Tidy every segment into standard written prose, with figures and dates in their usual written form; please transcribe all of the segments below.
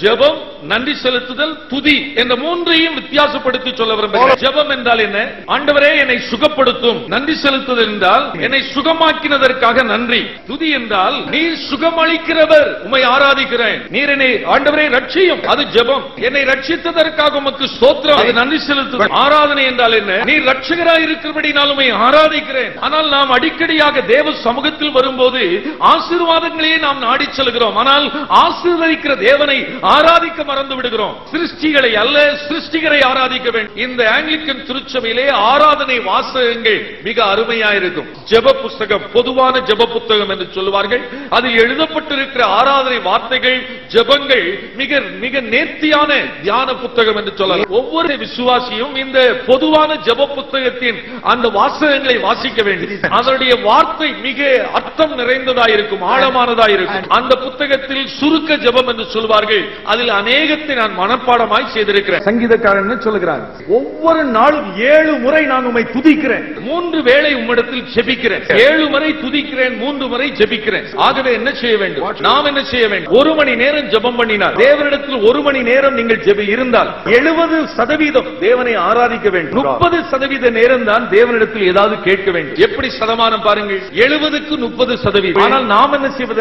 ஜெபம், நன்றி செலுத்துதல், துதி என்ற மூன்றையும் வித்தியாசப்படுத்தி சொல்ல விரும்புகிறேன். ஜெபம் என்றால் என்ன? ஆண்டவரே என்னை சுகப்படுத்தும். நன்றி செலுத்துதல் என்றால் என்னை சுகமாக்கினதற்காக நன்றி. துதி என்றால் நீர் சுகமளிக்கிறவர், உம்மை ஆராதிக்கிறேன். நீர் என்னை ஆண்டவரே ரட்சியும், அது ஜெபம். என்னை ரட்சித்ததற்காக உமக்கு ஸ்தோத்திரம், அது நன்றி செலுத்துதல். ஆராதனை என்றால் என்ன? நீர் ரட்சகராய் இருக்கிறபடியால் உம்மை ஆராதிக்கிறேன். ஆனால் நாம் அடிக்கடியாக தேவ சமூகத்தில் வரும்போது ஆசீர்வாதங்களையே நாம் நாடி செல்கிறோம். ஆனால் ஆசீர்வதிக்கிற தேவனை ஆராதிக்க மறந்து விடுகிறோம். சிருஷ்டிகளை அல்ல, சிருஷ்டிகரை ஆராதிக்க வேண்டும். இந்த ஆங்கிலிக்கன் திருச்சபையிலே ஆராதனை வாசகங்கள் மிக அருமையா இருக்கும். ஜெப புஸ்தகம், பொதுவான ஜெப புத்தகம் என்று சொல்லுவார்கள். அதில் எழுதப்பட்டிருக்கிற ஆராதனை வார்த்தைகள், ஜெபங்கள் மிக மிக நேர்த்தியான தியான புத்தகம் என்று சொல்லலாம். ஒவ்வொரு விசுவாசியும் இந்த பொதுவான ஜெப புத்தகத்தின் அந்த வாசகங்களை வாசிக்க வேண்டும். அதனுடைய வார்த்தை மிக அர்த்தம் நிறைந்ததாயிருக்கும், ஆழமானதாயிருக்கும். அந்த புத்தகத்தில் சுருக்க ஜெபம் என்று சொல்வார்கள். அதில் அநேகத்தை நான் மனப்பாடமாய் செய்திருக்கிறேன். சங்கீதக்காரன் சொல்லுகிறார், ஒவ்வொரு நாளும் 7 முறை நான் உம்மை துதிக்கிறேன், 3 வேளை உம்மிடத்தில் ஜெபிக்கிறேன். 7 முறை துதிக்கிறேன், 3 முறை ஜெபிக்கிறேன். ஆகவே என்ன செய்ய வேண்டும்? நாம் என்ன செய்ய வேண்டும்? 1 மணி நேரம் ஜெபம் பண்ணினார், தேவனிடத்தில் 1 மணி நேரம் நீங்கள் ஜெபி இருந்தால் 70% தேவனை ஆராதிக்க வேண்டும். 30% நேரம் தான் தேவனிடத்தில் ஏதாவது கேட்க வேண்டும். எப்படி சதமானம் பாருங்கள், 70க்கு 30%. ஆனால் நாம் என்ன செய்வது?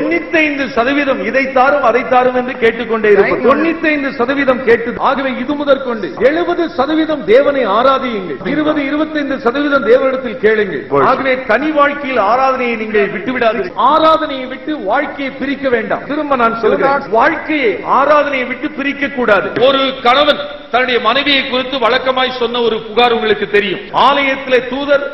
95% இதை தாரும் அதை தாரும் என்று கேட்டுக்கொண்டே இருப்போம். 95% கேட்டு, ஆகவே இது முதற்கொண்டு 70% தேவனை ஆராதியுங்கள், 20-25% தேவனிடத்தில் கேளுங்கள். ஆகவே தனி வாழ்க்கையில் ஆராதனையை நீங்கள் விட்டுவிடாதீர்கள். ஆராதனையை விட்டு வாழ்க்கையை பிரிக்க வேண்டாம். திரும்ப நான் சொல்கிறேன், வாழ்க்கையை ஆராதனையை விட்டு பிரிக்க கூடாது. ஒரு கணவன் தன்னுடைய மனைவியை குறித்து வழக்கமாய் சொன்ன ஒரு புகார் உங்களுக்கு தெரியும். ஆலயத்திலே தூதர்,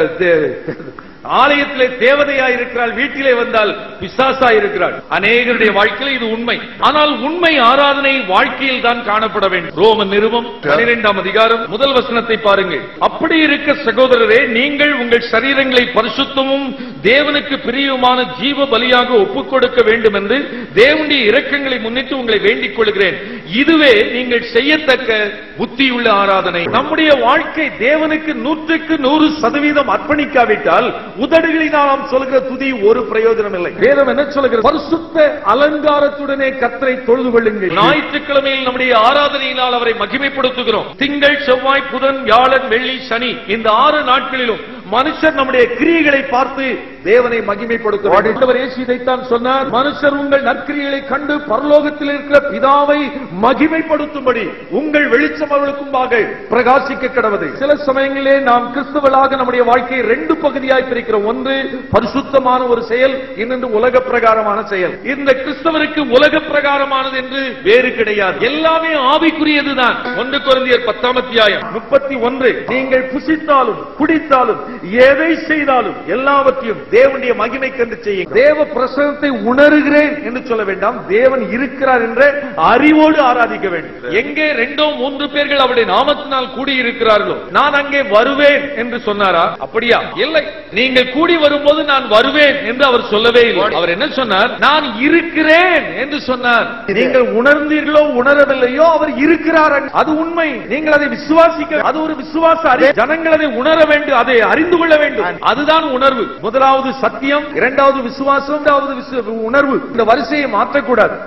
ஆலயத்திலே தேவதையாய் இருக்கிறாள், வீட்டிலே வந்தால் பிசாசா இருக்கிறாள். அநேகருடைய வாழ்க்கையில் இது உண்மை. ஆனால் உண்மை ஆராதனை வாழ்க்கையில் தான் காணப்பட வேண்டும். ரோமன் நிருபம் 12ஆம் அதிகாரம் 1 வசனத்தை பாருங்கள். அப்படி இருக்க சகோதரரே, நீங்கள் உங்கள் சரீரங்களை பரிசுத்தமும் தேவனுக்கு பிரியமான ஜீவ பலியாக ஒப்புக் கொடுக்க வேண்டும் என்று தேவனுடைய இரக்கங்களை முன்னிட்டு உங்களை வேண்டிக் கொள்கிறேன். இதுவே நீங்கள் செய்யத்தக்க புத்தியுள்ள ஆராதனை. நம்முடைய வாழ்க்கை தேவனுக்கு 100க்கு 100% அர்ப்பணிக்காவிட்டால் உதடுகளினால் நாம் சொல்கிற துதி ஒரு பிரயோஜனம் இல்லை. வேதம் என்ன சொல்கிறது? பரிசுத்த அலங்காரத்துடனே கர்த்தரை தொழுது கொள்ளுங்கள். ஞாயிற்றுக்கிழமையில் நம்முடைய ஆராதனையினால் அவரை மகிமைப்படுத்துகிறோம். திங்கள், செவ்வாய், புதன், வியாழன், வெள்ளி, சனி, இந்த 6 நாட்களிலும் மனுஷர் நம்முடைய கிரியைகளை பார்த்து தேவனை மகிமைப்படுத்துவார். இதைத்தான் சொன்னார், மனுஷர் உங்கள் நற்கிரியைகளை கண்டு பரலோகத்தில் இருக்கிற பிதாவை மகிமைப்படுத்தும்படி உங்கள் வெளிச்சம் அவர்களுக்கும்பாக பிரகாசிக்க கடவது. சில சமயங்களிலே நாம் கிறிஸ்தவர்களாக நம்முடைய வாழ்க்கையை 2 பகுதியாய் பிரிக்கிறோம். ஒன்று பரிசுத்தமான ஒரு செயல், இன்னொன்று உலக பிரகாரமான செயல். இந்த கிறிஸ்தவருக்கு உலக பிரகாரமானது என்று வேறு கிடையாது, எல்லாமே ஆவிக்குரியதுதான். 1 கொரிந்தியர் 10ஆம் அத்தியாயம் 31, நீங்கள் புசித்தாலும் குடித்தாலும் எதை செய்தாலும் எல்லாவற்றையும் தேவனுடைய மகிமைக்கென்று செய்யுங்கள். தேவ பிரசன்னத்தை உணர்கிறேன் என்று சொல்ல வேண்டாம், தேவன் இருக்கிறார் என்ற அறிவோடு ஆராதிக்க வேண்டும். எங்கே 2-3 பேர்கள் அவருடைய நாமத்தினால் கூடி இருக்கிறார்களோ நான் அங்கே வருவேன் என்று சொன்னாரா? அப்படியா? இல்லை. நீங்கள் கூடி வரும்போது நான் வருவேன் என்று அவர் சொல்லவே இல்லை. அவர் என்ன சொன்னார்? நான் இருக்கிறேன் என்று சொன்னார். நீங்கள் உணர்ந்தீர்களோ உணரவில்லையோ அவர் இருக்கிறார், அது உண்மை. நீங்கள் அதை விசுவாசிக்க, அது ஒரு விசுவாச அறிவு. ஜனங்கள் அதை உணர வேண்டும், அதை அறிந்து கொள்ள வேண்டும். அதுதான் உணர்வு. முதலாவது சத்தியம், இரண்டாவது விசுவாசம், இரண்டாவது உணர்வு. இந்த வரிசையை மாற்றக்கூடாது.